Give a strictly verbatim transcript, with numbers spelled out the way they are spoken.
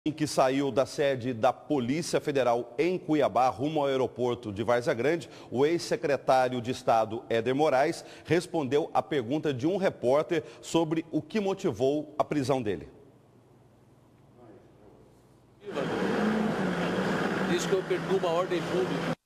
Em que saiu da sede da Polícia Federal em Cuiabá, rumo ao aeroporto de Várzea Grande, o ex-secretário de Estado, Éder Moraes, respondeu à pergunta de um repórter sobre o que motivou a prisão dele. Diz que eu perturbo a ordem pública.